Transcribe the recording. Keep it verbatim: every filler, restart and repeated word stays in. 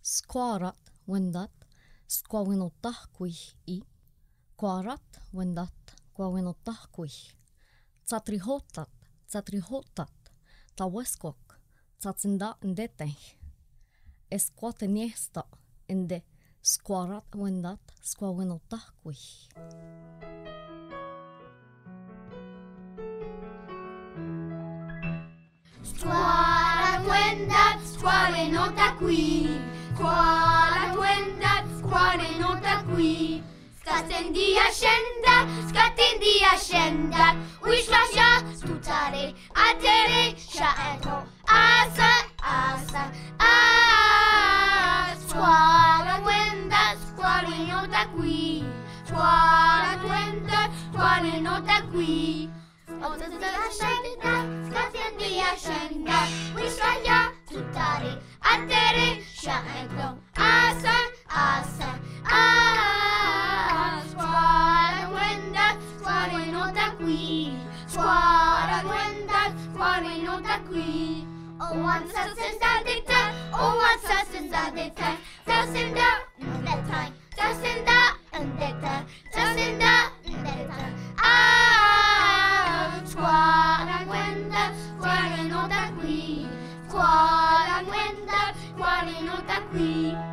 Squarat wendat squawinotahkui i. Quarat wendat quawinotahkui. Tsatrihotat tsatrihotat taweskok tsatsinda ndeteh. Esquateniesta ende squarat wendat squawinotahkui. Squarat wendat squawinotahkui. Squarat wendat squawinotahkui. Scatendi ascenda, scatendi ascenda. Uishlasha stutare, atere, shaetro, asa, asa, ah. Squarat wendat squawinotahkui. Squarat wendat squawinotahkui. Ascenda, scatendi ascenda. Uishlasha stutare, atere, shaetro, asa, asa, ah. Squarat wendat squawinotahkui. Squarat wendat squawinotahkui. Oh, one sasenda dita, oh, one sasenda dita, sasenda ndeta, sasenda ndeta, sasenda ndeta. Ah, squarat wendat squawinotahkui. Squarat wendat squawinotahkui.